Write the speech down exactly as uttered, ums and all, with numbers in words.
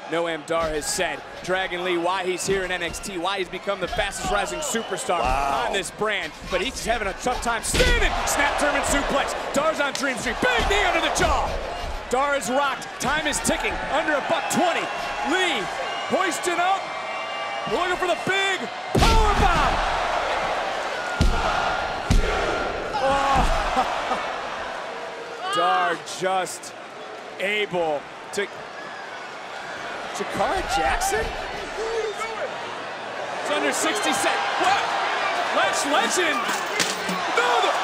Noam Dar has said, Dragon Lee, why he's here in N X T, why he's become the fastest rising superstar wow. on this brand. But he's having a tough time standing. Snap German suplex. Dar's on Dream Street. Big knee under the jaw. Dar is rocked. Time is ticking. Under a buck twenty. Lee hoisting up. Looking for the big power bomb. Oh. Dar just able to. Jakara Jackson? It's under sixty seconds. What? Lash legend. No, the